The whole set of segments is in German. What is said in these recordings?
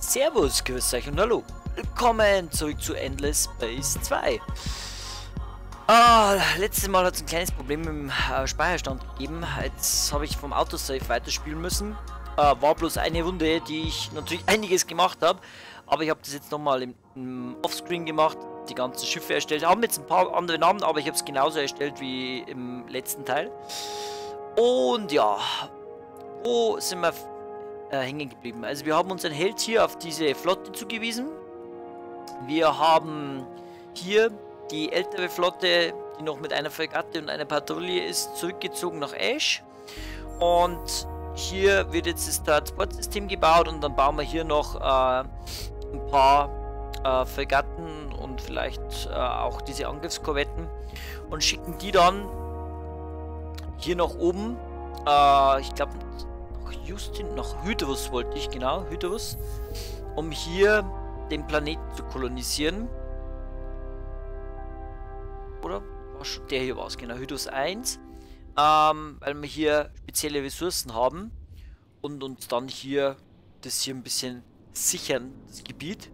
Servus, grüß euch und hallo. Willkommen zurück zu Endless Space 2. Letztes Mal hat es ein kleines Problem im Speicherstand gegeben. Jetzt habe ich vom Autosave weiterspielen müssen. War bloß eine Runde, die ich natürlich einiges gemacht habe. Aber ich habe das jetzt nochmal im Offscreen gemacht. Die ganzen Schiffe erstellt. Haben jetzt ein paar andere Namen, aber ich habe es genauso erstellt wie im letzten Teil. Und ja, wo sind wir hängen geblieben? Also wir haben unseren Held hier auf diese Flotte zugewiesen. Wir haben hier die ältere Flotte, die noch mit einer Fregatte und einer Patrouille ist, zurückgezogen nach Ash. Und hier wird jetzt das Transportsystem gebaut und dann bauen wir hier noch ein paar Fregatten und vielleicht auch diese Angriffskorvetten und schicken die dann hier nach oben. Ich glaube nach Hydrus wollte ich, genau, Hydrus, um hier den Planeten zu kolonisieren. Oder? War schon der hier war es, genau, Hydrus 1. Weil wir hier spezielle Ressourcen haben und uns dann hier das hier ein bisschen sichern, das Gebiet.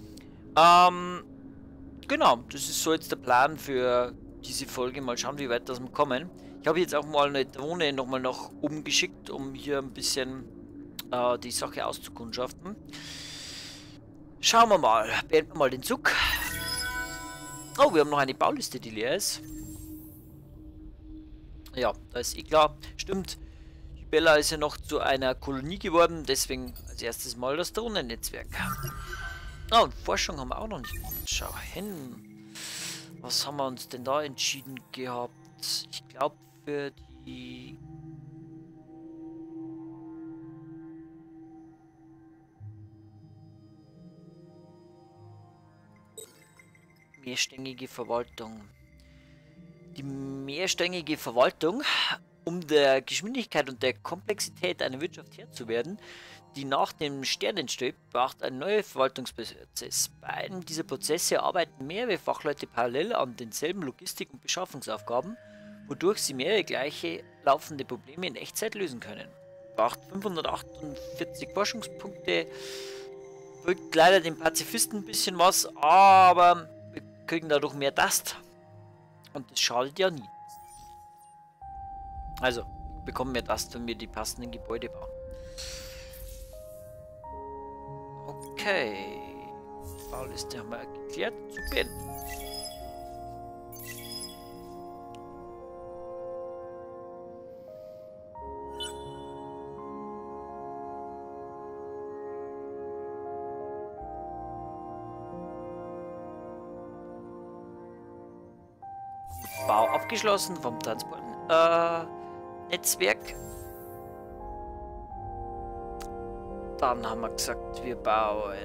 Genau, das ist so jetzt der Plan für diese Folge. Mal schauen, wie weit das wir kommen. Ich habe jetzt auch mal eine Drohne nochmal nach oben geschickt, um hier ein bisschen die Sache auszukundschaften. Schauen wir mal. Beenden wir mal den Zug. Oh, wir haben noch eine Bauliste, die leer ist. Ja, da ist eh klar. Stimmt. Bella ist ja noch zu einer Kolonie geworden. Deswegen als erstes mal das Drohnennetzwerk. Ah, und Forschung haben wir auch noch nicht gemacht. Schau hin. Was haben wir uns denn da entschieden gehabt? Ich glaube für die... mehrstängige Verwaltung. Die mehrstängige Verwaltung, um der Geschwindigkeit und der Komplexität einer Wirtschaft Herr zu werden, die nach dem Stern entsteht, braucht ein neuer Verwaltungsprozess. Bei einem dieser Prozesse arbeiten mehrere Fachleute parallel an denselben Logistik- und Beschaffungsaufgaben, wodurch sie mehrere gleiche laufende Probleme in Echtzeit lösen können. Braucht 548 Forschungspunkte, drückt leider den Pazifisten ein bisschen was, aber wir kriegen dadurch mehr Dust. Und das schadet ja nie. Also, bekommen wir das, wenn wir die passenden Gebäude bauen. Okay. Bauliste haben wir geklärt. Zu beenden. Bau abgeschlossen vom Transportnetzwerk. Dann haben wir gesagt, wir bauen.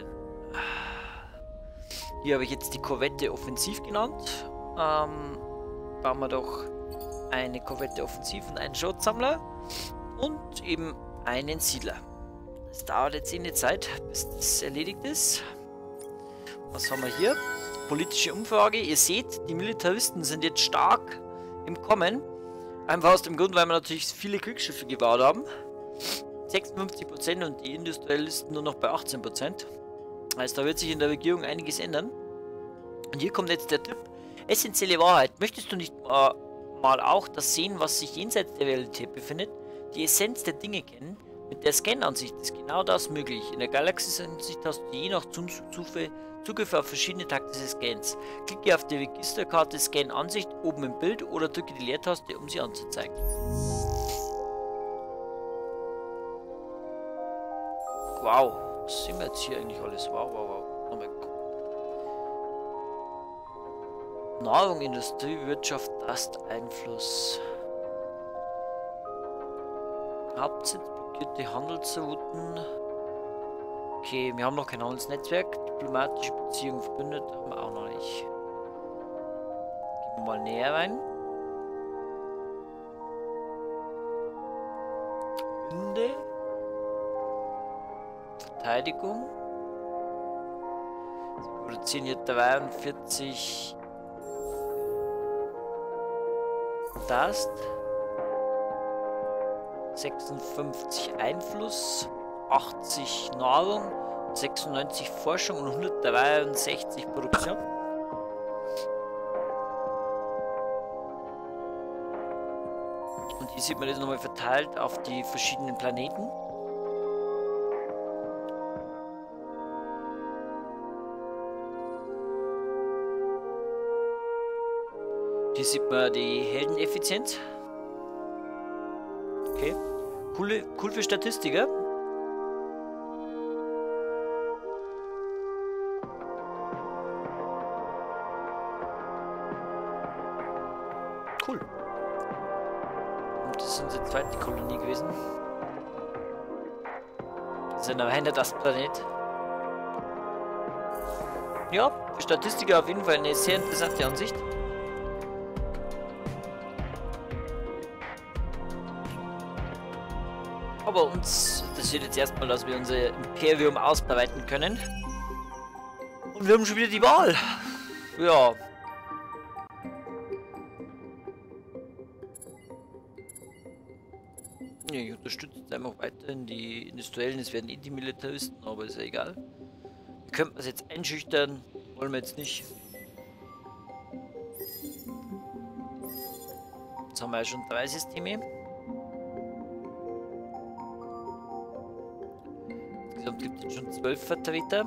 Hier habe ich jetzt die Korvette Offensiv genannt. Bauen wir doch eine Korvette Offensiv und einen Schrotsammler und eben einen Siedler. Es dauert jetzt eine Zeit, bis das erledigt ist. Was haben wir hier? Politische Umfrage. Ihr seht, die Militaristen sind jetzt stark im Kommen. Einfach aus dem Grund, weil wir natürlich viele Kriegsschiffe gebaut haben. 56% und die Industrialisten nur noch bei 18%. Also da wird sich in der Regierung einiges ändern. Und hier kommt jetzt der Tipp. Essentielle Wahrheit. Möchtest du nicht mal auch das sehen, was sich jenseits der Realität befindet? Die Essenz der Dinge kennen? Mit der Scan-Ansicht ist genau das möglich. In der Galaxis-Ansicht hast du je nach Zugriff auf verschiedene taktische Scans. Klicke auf die Registerkarte Scan-Ansicht oben im Bild oder drücke die Leertaste, um sie anzuzeigen. Wow, was sehen wir jetzt hier eigentlich alles? Wow, wow, wow. Nochmal gucken. Nahrung, Industrie, Wirtschaft, Einfluss. Hauptsitz, blockierte Handelsrouten. Okay, wir haben noch kein Handelsnetzwerk. Diplomatische Beziehungen verbündet haben wir auch noch nicht. Gehen wir mal näher rein. Verbünde. Verteidigung. Sie produzieren hier 43 Dust. 56 Einfluss. 80 Nahrung 96 Forschung und 163 Produktion. Und hier sieht man das nochmal verteilt auf die verschiedenen Planeten. Hier sieht man die Heldeneffizienz. Okay. Cool für Statistiker. Cool. Und das ist unsere zweite Kolonie gewesen. Das ist ein reiner Planet. Ja, für Statistiker auf jeden Fall eine sehr interessante Ansicht. Aber uns interessiert jetzt erstmal, dass wir unser Imperium ausbreiten können. Und wir haben schon wieder die Wahl. Ja. Ja, ich unterstütze jetzt einfach weiterhin die Industriellen. Es werden eh die Militaristen, aber ist ja egal. Wir könnten es jetzt einschüchtern. Wollen wir jetzt nicht. Jetzt haben wir ja schon 3 Systeme. Insgesamt gibt es schon 12 Vertreter.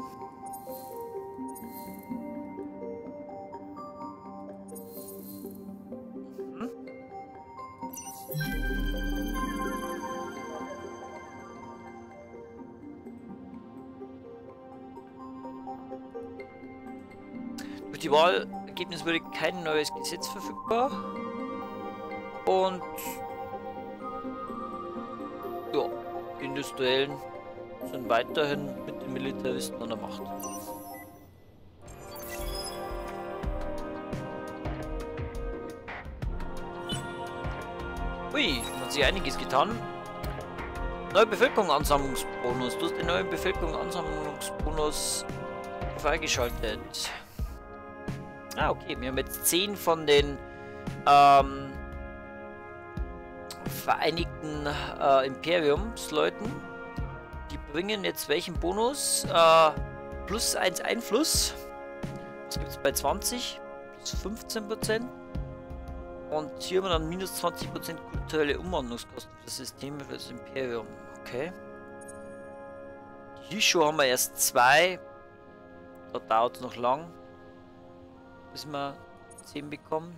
Durch die Wahlergebnis wurde kein neues Gesetz verfügbar. Und ja, die Industriellen sind weiterhin mit den Militaristen an der Macht. Ui, hat sich einiges getan. Neue Bevölkerung Ansammlungsbonus. Du hast den neuen Bevölkerung Ansammlungsbonus freigeschaltet. Ah, okay. Wir haben jetzt 10 von den Vereinigten Imperiumsleuten. Die bringen jetzt welchen Bonus? Plus 1 Einfluss. Was gibt es bei 20? Plus 15%. Und hier haben wir dann minus 20% kulturelle Umwandlungskosten für das System für das Imperium. Okay. Hier schon haben wir erst 2. Da dauert es noch lang, bis wir 10 bekommen.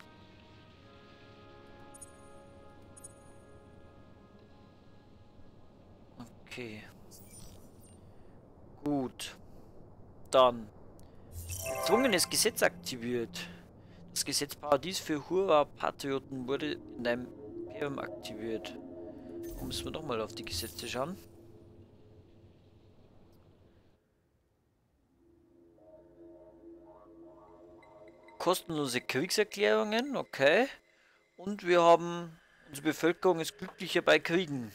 Okay. Gut. Dann. Gezwungenes Gesetz aktiviert. Das Gesetz Paradies für Hurra-Patrioten wurde in deinem Imperium aktiviert. Da müssen wir doch mal auf die Gesetze schauen. Kostenlose Kriegserklärungen, okay. Und wir haben, unsere Bevölkerung ist glücklicher bei Kriegen.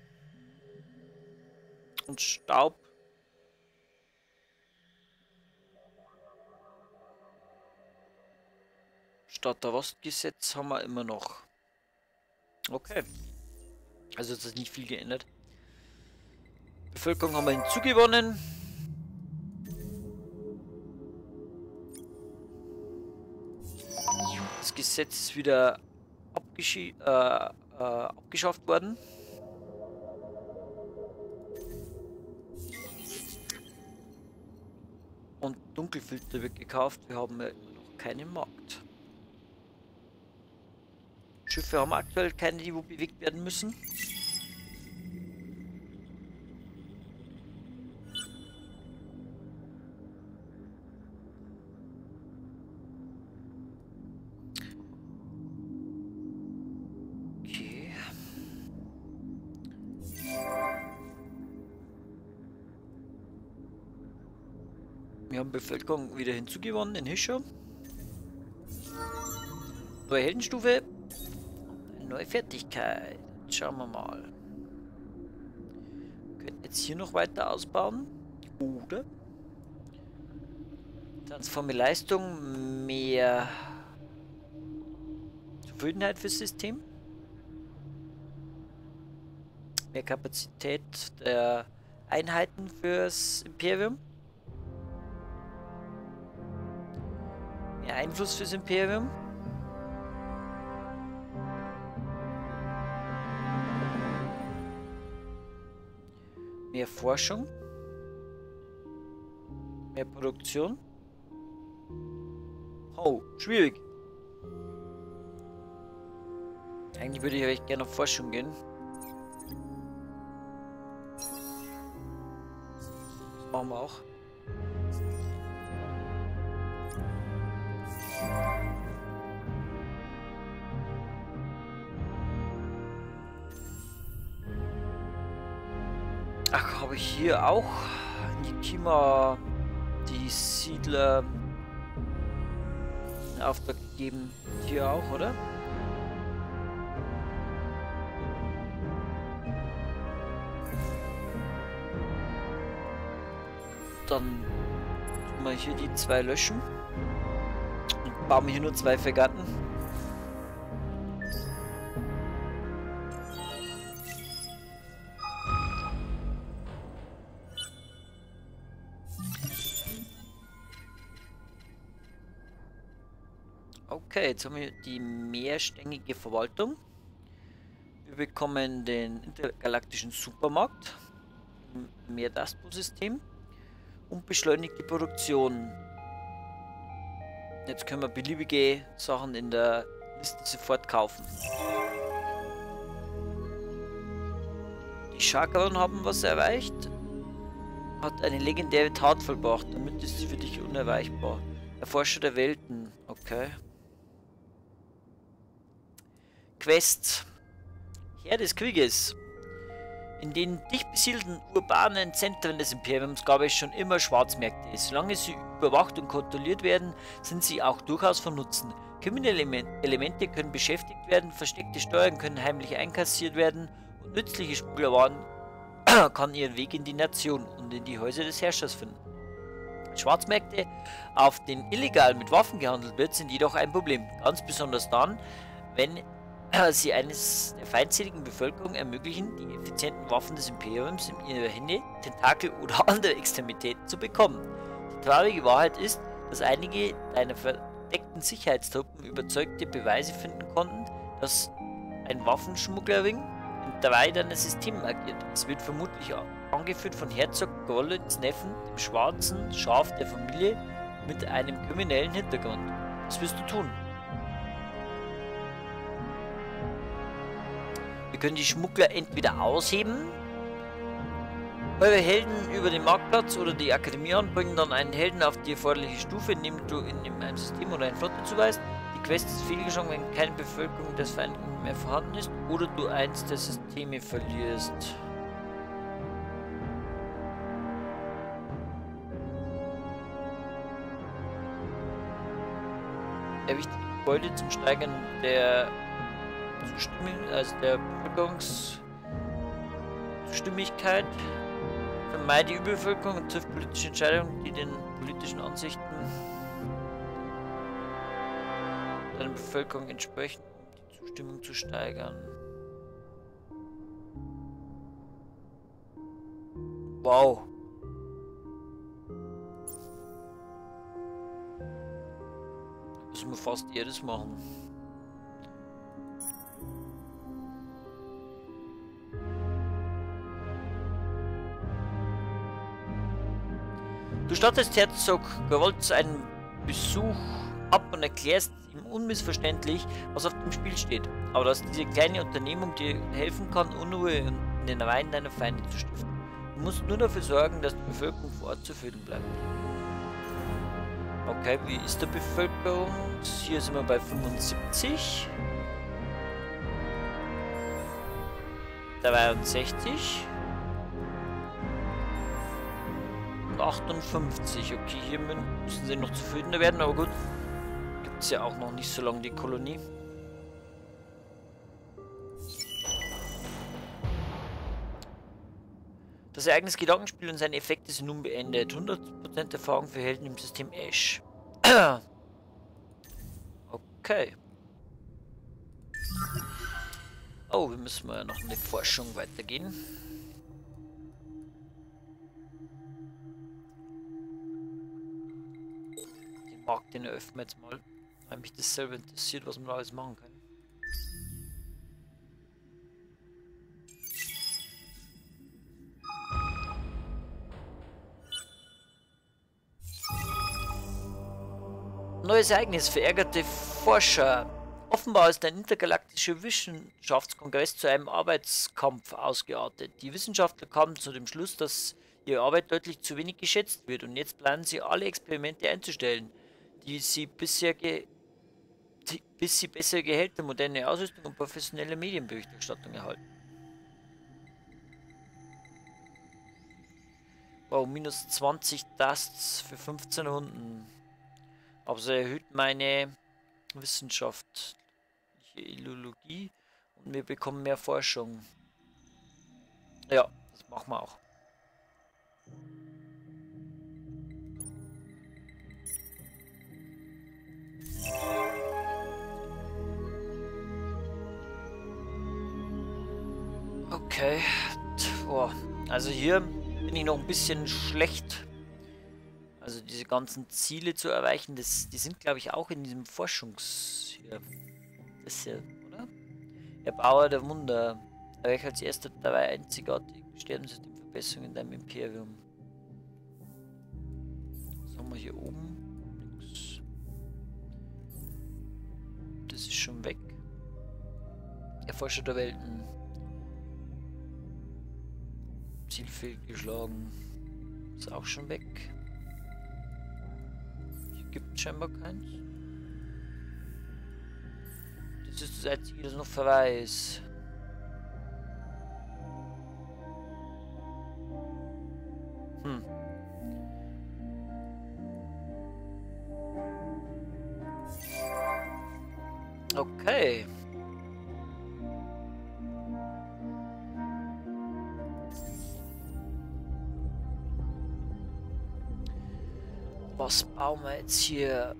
Und Staub. Starter-Rost-Gesetz haben wir immer noch. Okay. Also ist das nicht viel geändert. Bevölkerung haben wir hinzugewonnen. Das Gesetz ist wieder abgeschafft worden. Und Dunkelfilter wird gekauft. Wir haben ja noch keinen Markt. Schiffe haben aktuell keine, die wo bewegt werden müssen. Okay. Wir haben Bevölkerung wieder hinzugewonnen in Hischer. Neue Heldenstufe. Neue Fertigkeit. Schauen wir mal. Wir könnten jetzt hier noch weiter ausbauen. Oder transforme Leistung, mehr Zufriedenheit fürs System. Mehr Kapazität der Einheiten fürs Imperium. Mehr Einfluss fürs Imperium. Mehr Forschung. Mehr Produktion. Oh, schwierig. Eigentlich würde ich recht gerne auf Forschung gehen. Das machen wir auch. Ach, habe ich hier auch Nikima die Siedler einen Auftrag gegeben? Hier auch, oder? Dann tun wir hier die 2 löschen und bauen hier nur 2 Fregatten. Okay, jetzt haben wir die mehrstängige Verwaltung. Wir bekommen den intergalaktischen Supermarkt, mehr Daspo-System und beschleunigt die Produktion. Jetzt können wir beliebige Sachen in der Liste sofort kaufen. Die Chakran haben was erreicht. Hat eine legendäre Tat vollbracht, damit ist sie für dich unerreichbar. Erforscher der Welten, okay. Quests. Herr des Krieges. In den dicht besiedelten urbanen Zentren des Imperiums gab es schon immer Schwarzmärkte. Solange sie überwacht und kontrolliert werden, sind sie auch durchaus von Nutzen. Kriminelle Elemente können beschäftigt werden, versteckte Steuern können heimlich einkassiert werden und nützliche Schmugglerwaren kann ihren Weg in die Nation und in die Häuser des Herrschers finden. Schwarzmärkte, auf denen illegal mit Waffen gehandelt wird, sind jedoch ein Problem. Ganz besonders dann, wenn sie eines der feindseligen Bevölkerung ermöglichen, die effizienten Waffen des Imperiums in ihre Hände, Tentakel oder andere Extremitäten zu bekommen. Die traurige Wahrheit ist, dass einige deiner verdeckten Sicherheitstruppen überzeugte Beweise finden konnten, dass ein Waffenschmugglerring in 3 deiner Systeme agiert. Es wird vermutlich angeführt von Herzog Gollets Neffen, dem schwarzen Schaf der Familie, mit einem kriminellen Hintergrund. Was wirst du tun? Wir können die Schmuggler entweder ausheben, eure Helden über den Marktplatz oder die Akademie anbringen, dann einen Helden auf die erforderliche Stufe, indem du in einem System oder eine Flotte zuweist. Die Quest ist fehlgeschlagen, wenn keine Bevölkerung des Feindes mehr vorhanden ist oder du eins der Systeme verlierst. Erwichtige Gebäude zum Steigern der Zustimmung, also der Bevölkerungszustimmigkeit. Vermeide die Überbevölkerung und trifft politische Entscheidungen, die den politischen Ansichten der Bevölkerung entsprechen, um die Zustimmung zu steigern. Wow. Da müssen wir fast jedes machen. Du stattest Herzog Gerolz einen Besuch ab und erklärst ihm unmissverständlich, was auf dem Spiel steht. Aber dass diese kleine Unternehmung dir helfen kann, Unruhe in den Reihen deiner Feinde zu stiften. Du musst nur dafür sorgen, dass die Bevölkerung vor Ort zufrieden bleibt. Okay, wie ist die Bevölkerung? Hier sind wir bei 75. 63. 58. Okay, hier müssen sie noch zufriedener werden, aber gut. Gibt es ja auch noch nicht so lange die Kolonie. Das Ereignis Gedankenspiel und seine Effekte sind nun beendet. 100% Erfahrung für Helden im System Ash. Okay. Oh, wir müssen mal noch in die Forschung weitergehen. Markt, den eröffnen wir jetzt mal, weil mich das selber interessiert, was man da alles machen kann. Neues Ereignis, verärgerte Forscher. Offenbar ist ein intergalaktischer Wissenschaftskongress zu einem Arbeitskampf ausgeartet. Die Wissenschaftler kamen zu dem Schluss, dass ihre Arbeit deutlich zu wenig geschätzt wird und jetzt planen sie alle Experimente einzustellen, bis sie bessere Gehälter, moderne Ausrüstung und professionelle Medienberichterstattung erhalten. Wow, minus 20 Dusts für 15 Runden. Aber es erhöht meine wissenschaftliche Illologie und wir bekommen mehr Forschung. Ja, das machen wir auch. Okay. Boah. Also hier bin ich noch ein bisschen schlecht. Also diese ganzen Ziele zu erreichen, die sind glaube ich auch in diesem Hier. Das hier, oder? Erbauer der Wunder. Erreicht als erster dabei einzigartigen Sternensystemverbesserungen in deinem Imperium. Was haben wir hier oben? Nix. Das ist schon weg. Erforscher der Welten. Zielfeld geschlagen. Ist auch schon weg. Hier gibt es scheinbar keins. Das ist das einzige, das noch vorbei ist. Okay. Was bauen wir jetzt hier?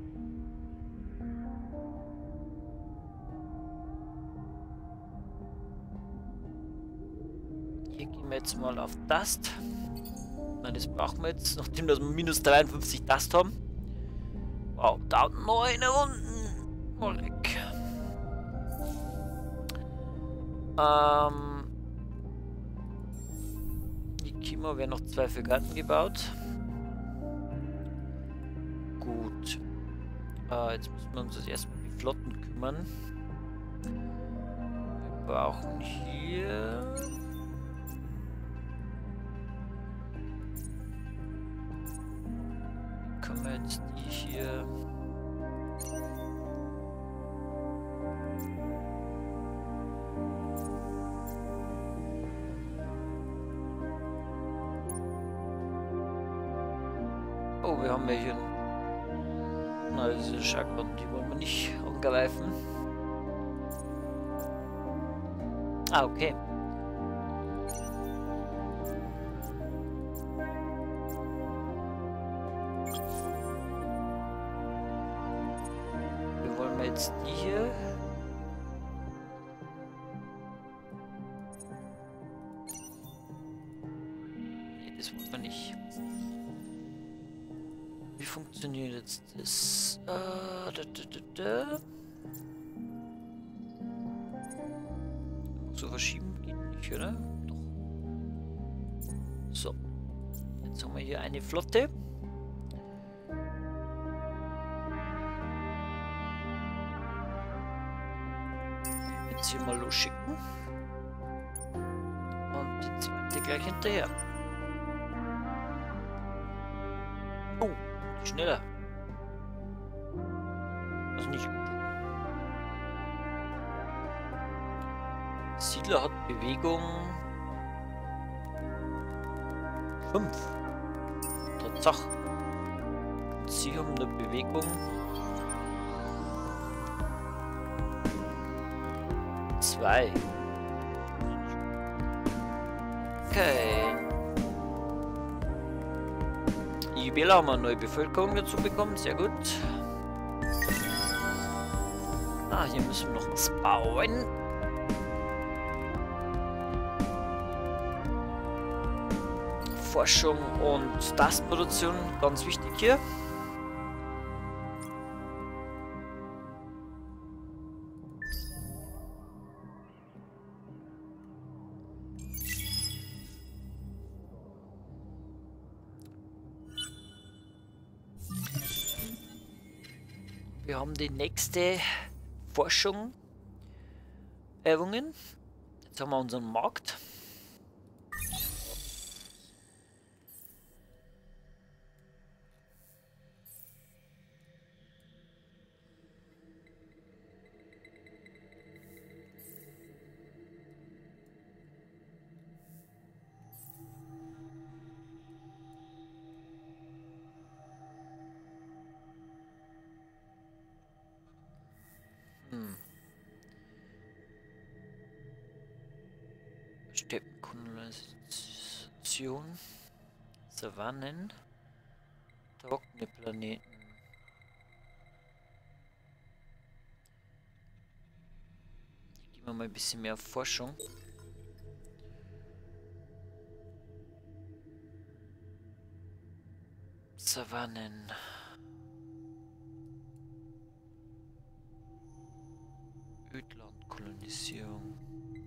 Hier gehen wir jetzt mal auf Dust. Nein, das brauchen wir jetzt, nachdem wir minus 53 Dust haben. Wow, da 9 Runden. Molek. Die Kimo werden noch 2 Fregatten gebaut. Gut. Jetzt müssen wir uns erstmal um die Flotten kümmern. Wir brauchen hier... Können wir jetzt die hier... Oh, wir haben ja hier... Na, diese Chakren, die wollen wir nicht angreifen. Ah, okay. Wir wollen jetzt die hier. Nee, das wollen wir nicht. Wie funktioniert jetzt das? So verschieben geht nicht, oder? Doch. So. Jetzt haben wir hier eine Flotte. Jetzt hier mal losschicken. Und die zweite gleich hinterher. Oh, schneller. Das ist nicht gut. Siedler hat Bewegung 5. Tatsache. Sie haben eine Bewegung 2. Okay. Juwel haben wir eine neue Bevölkerung dazu bekommen, sehr gut. Ah, hier müssen wir noch was bauen. Forschung und Dustproduktion, ganz wichtig hier. Wir haben die nächste Forschung errungen. Jetzt haben wir unseren Markt. Steppenkolonisation, Savannen, trockene Planeten. Hier gehen wir mal ein bisschen mehr auf Forschung. Savannen. Ödlandkolonisierung.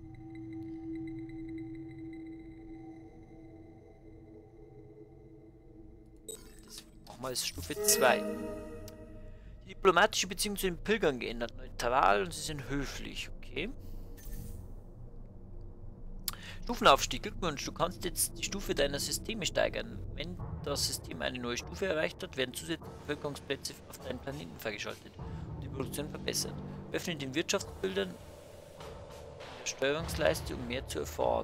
Das machen wir als Stufe 2. Die diplomatische Beziehung zu den Pilgern geändert. Neutral und sie sind höflich. Okay. Stufenaufstieg. Glückwunsch, du kannst jetzt die Stufe deiner Systeme steigern. Wenn das System eine neue Stufe erreicht hat, werden zusätzliche Bevölkerungsplätze auf deinen Planeten freigeschaltet und die Produktion verbessert. Öffne den Wirtschaftsbildern der Steuerungsleiste, um mehr zu erfahren.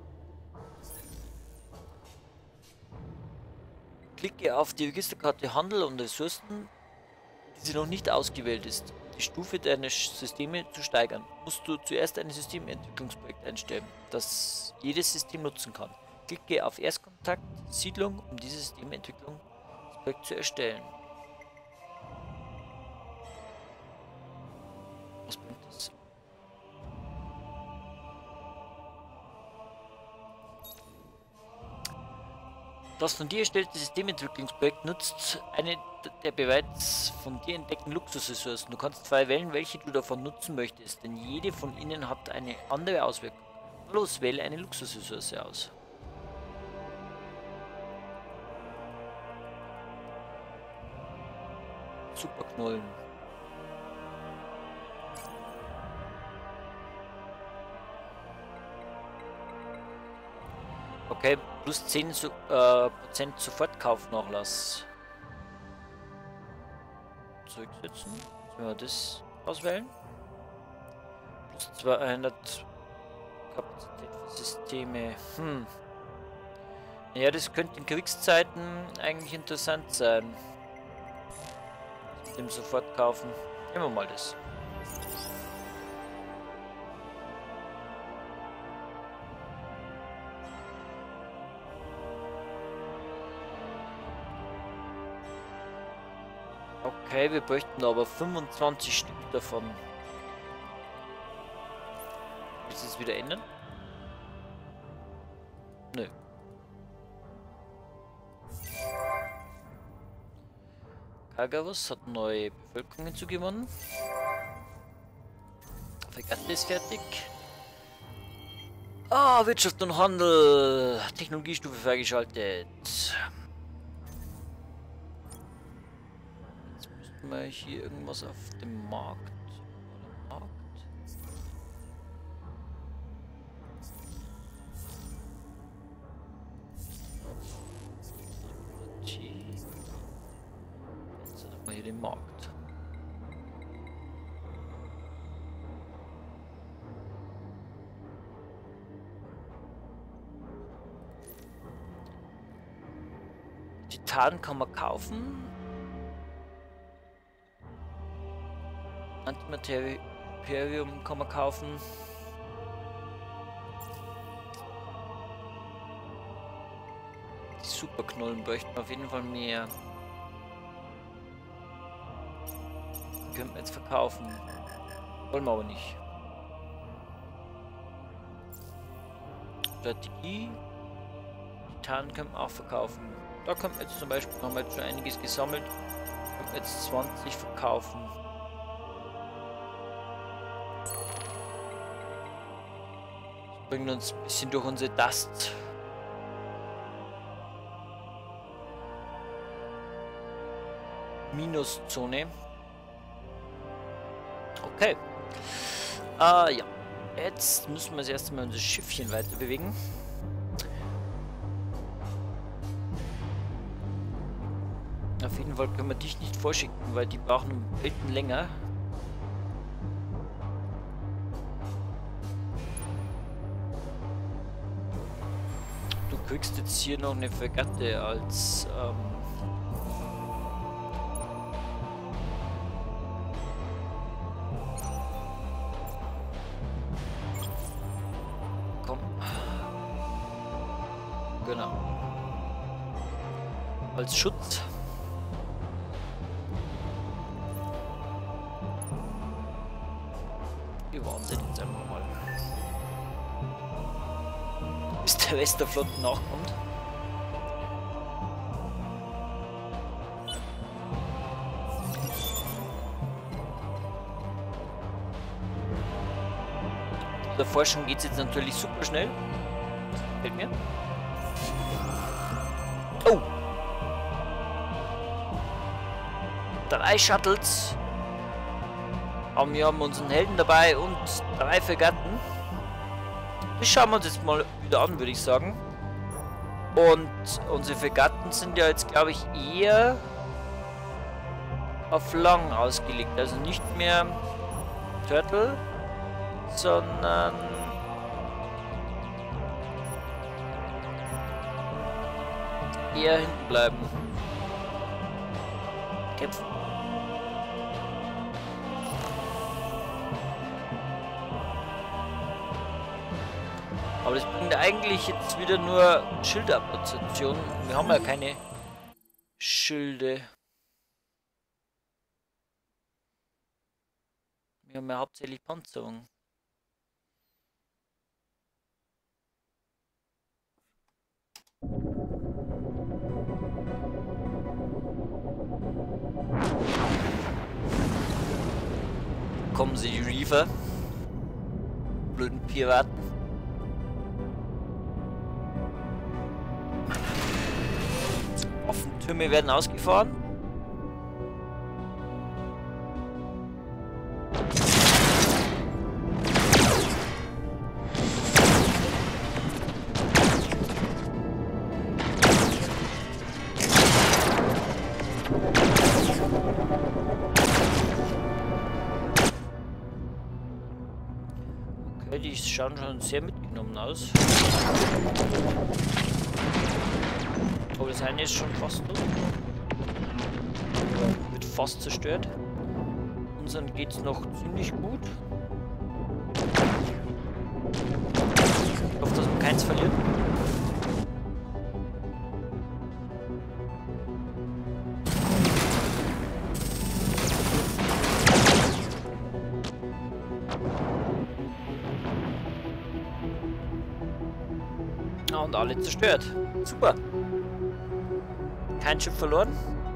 Klicke auf die Registerkarte Handel und Ressourcen, die sie noch nicht ausgewählt ist. Um die Stufe deiner Systeme zu steigern, musst du zuerst ein Systementwicklungsprojekt einstellen, das jedes System nutzen kann. Klicke auf Erstkontakt, Siedlung, um diese Systementwicklungsprojekt zu erstellen. Was bringt das? Das von dir erstellte Systementwicklungsprojekt nutzt eine der bereits von dir entdeckten Luxusressourcen. Du kannst frei wählen, welche du davon nutzen möchtest, denn jede von ihnen hat eine andere Auswirkung. Los, wähle eine Luxusressource aus. Superknollen. Okay, plus 10 Prozent Sofortkaufnachlass. Zurücksetzen. Wenn wir das auswählen. Plus 200 Kapazität für Systeme. Ja, das könnte in Kriegszeiten eigentlich interessant sein. Dem sofort kaufen. Nehmen wir mal das. Okay, wir bräuchten aber 25 Stück davon. Willst du es wieder ändern? Nö. Kagavus hat neue Bevölkerung hinzugewonnen. Fregatte ist fertig. Ah, Wirtschaft und Handel. Technologiestufe freigeschaltet. Jetzt müssten wir hier irgendwas auf dem Markt. Hier den Markt. Titan kann man kaufen. Antimaterium kann man kaufen. Die Superknollen bräuchten auf jeden Fall mehr. Könnten wir jetzt verkaufen. Wollen wir aber nicht. Strategie. Titan können wir auch verkaufen. Da können wir jetzt zum Beispiel, haben wir jetzt schon einiges gesammelt. Können wir jetzt 20 verkaufen. Das bringt uns ein bisschen durch unsere Dust. Minuszone. Okay. Ja. Jetzt müssen wir das erste Mal unser Schiffchen weiter bewegen. Auf jeden Fall können wir dich nicht vorschicken, weil die brauchen um Welten länger. Du kriegst jetzt hier noch eine Fregatte als komm. Genau. Als Schutz. Wir Wahnsinn jetzt einfach mal. Bis der Westerflotten nachkommt. Der Forschung geht es jetzt natürlich super schnell. Fällt mir. Oh! 3 Shuttles. Aber wir haben unseren Helden dabei und 3 Fregatten. Das schauen wir uns jetzt mal wieder an, würde ich sagen. Und unsere Fregatten sind ja jetzt, glaube ich, eher auf lang ausgelegt. Also nicht mehr Turtle, sondern eher hinten bleiben. Kämpfen. Aber das bringt eigentlich jetzt wieder nur Schildabsorption. Wir haben ja keine Schilde. Wir haben ja hauptsächlich Panzerung. Kommen sie, die Reaver. Blöden Piraten. Waffentürme werden ausgefahren. Okay, die schauen schon sehr mitgenommen aus. Aber das eine ist schon fast tot. Wird fast zerstört. Unseren geht es noch ziemlich gut. Ich hoffe, dass wir keins verlieren. Ah, und alle zerstört. Super. Kein Schiff verloren.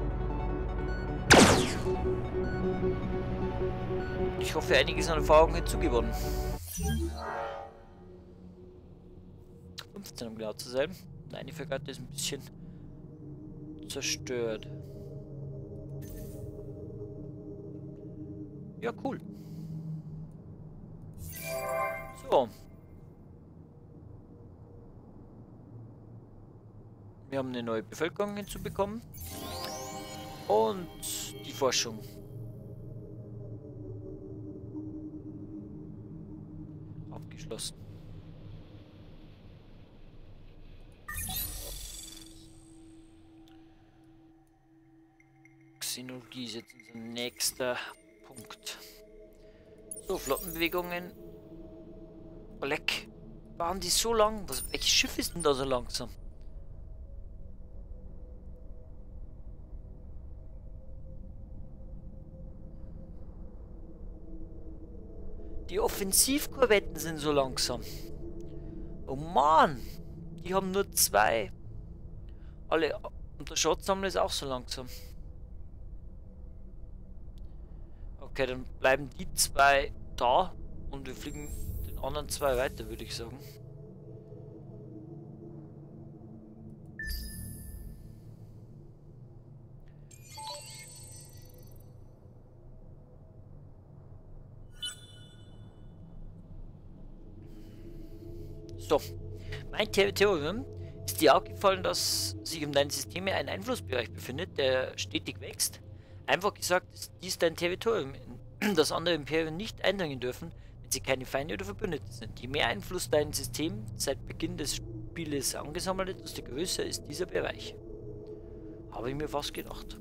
Ich hoffe, einiges an Erfahrung hinzugewonnen. 15, um genau zu sein. Eine Fregatte ist ein bisschen zerstört. Ja, cool. So. Wir haben eine neue Bevölkerung hinzubekommen. Und die Forschung. Abgeschlossen. Xenologie ist jetzt unser nächster Punkt. So, Flottenbewegungen. Leck. Waren die so lang? Welches Schiff ist denn da so langsam? Die Offensivkorvetten sind so langsam. Oh Mann! Die haben nur 2. Alle. Und der Schatzsammler ist auch so langsam. Okay, dann bleiben die 2 da und wir fliegen den anderen 2 weiter, würde ich sagen. So, mein Territorium ist dir aufgefallen, dass sich um deine Systeme ein Einflussbereich befindet, der stetig wächst. Einfach gesagt, ist dies dein Territorium, in das andere Imperien nicht eindringen dürfen, wenn sie keine Feinde oder Verbündete sind. Je mehr Einfluss dein System seit Beginn des Spieles angesammelt hat, desto größer ist dieser Bereich. Habe ich mir fast gedacht.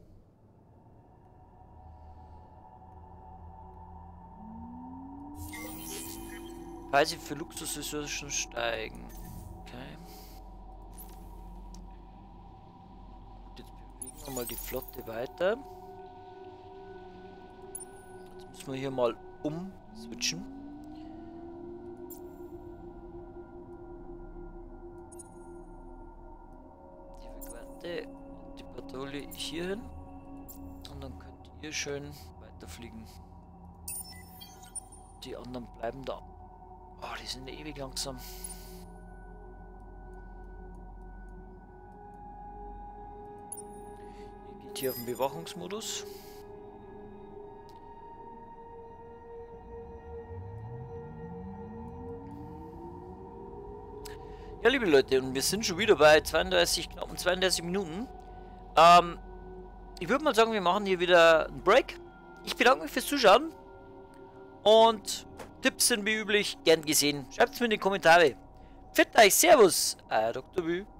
Preise für Luxusressourcen steigen. Okay. Gut, jetzt bewegen wir mal die Flotte weiter. Jetzt müssen wir hier mal umswitchen. Die Fregatte und die Patrouille hier hin. Und dann könnt ihr schön weiterfliegen. Die anderen bleiben da. Oh, die sind ewig langsam. Ihr geht hier auf den Bewachungsmodus. Ja, liebe Leute, und wir sind schon wieder bei knappen 32 Minuten. Ich würde mal sagen, wir machen hier wieder einen Break. Ich bedanke mich fürs Zuschauen. Und Tipps sind wie üblich gern gesehen. Schreibt es mir in die Kommentare. Pfiat euch, Servus, Dr. Bü.